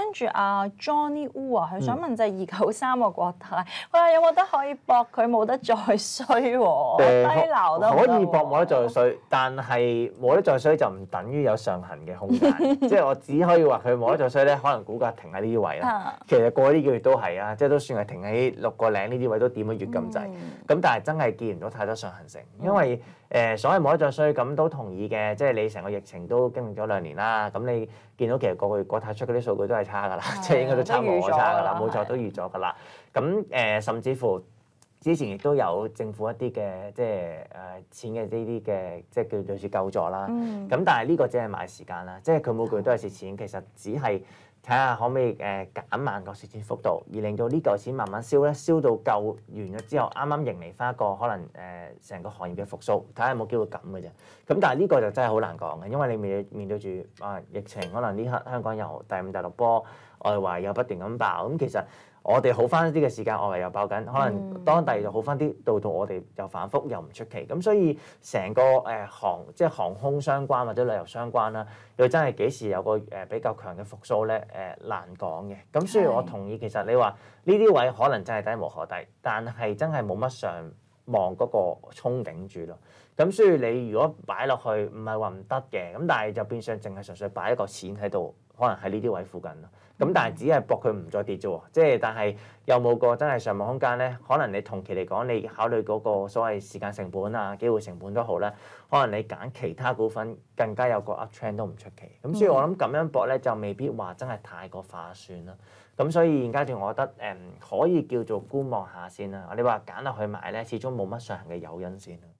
跟住阿 Johnny Wu 啊，佢想問就係293個國泰，佢話有冇得可以搏佢冇得再衰喎？低流都可以搏冇得再衰，但係冇得再衰就唔等於有上行嘅空間。即係我只可以話佢冇得再衰咧，可能股價停喺呢啲位啦。其實過去呢幾個月都係啊，即係都算係停喺6個零呢啲位都點咗月咁滯。咁但係真係見唔到太多上行性，因為所謂冇得再衰咁都同意嘅，即係你成個疫情都經歷咗2年啦。咁你見到其實個個月國泰出嗰啲數據都係差㗎啦，即係應該都差冇我差㗎啦，冇錯都預咗㗎啦。咁甚至乎之前亦都有政府一啲嘅即係錢嘅呢啲嘅即係叫類似救助啦。咁但係呢個只係買時間啦，即係佢每個月都係蝕錢，其實只係睇下可唔可以減慢個蝕錢幅度，而令到呢嚿錢慢慢燒咧，燒到夠完咗之後，啱啱迎嚟翻一個可能成個行業嘅復甦，睇下有冇機會咁嘅啫。咁但係呢個就真係好難講嘅，因為你面對住疫情，可能呢刻香港由第5、第6波外圍又不斷咁爆，咁其實我哋好翻啲嘅時間，外圍又爆緊，可能當地就好翻啲，到我哋又反覆又唔出奇。咁所以成個即係航空相關或者旅遊相關啦，又真係幾時有個比較強嘅復甦咧？難講嘅。咁所以我同意，其實你話呢啲位可能真係低無可低，但係真係冇乜上望嗰個憧憬住咯。咁所以你如果擺落去，唔係話唔得嘅，咁但係就變相淨係純粹擺一個錢喺度，可能喺呢啲位附近咯。咁但係只係搏佢唔再跌啫喎，即係但係有冇個真係上望空間咧？可能你同期嚟講，你考慮嗰個所謂時間成本啊、機會成本都好咧，可能你揀其他股份更加有個 up trend 都唔出奇。咁所以我諗咁樣搏咧，就未必話真係太過划算啦。咁所以現階段我覺得可以叫做觀望下先啦。你話揀落去買咧，始終冇乜上行嘅誘因先啦。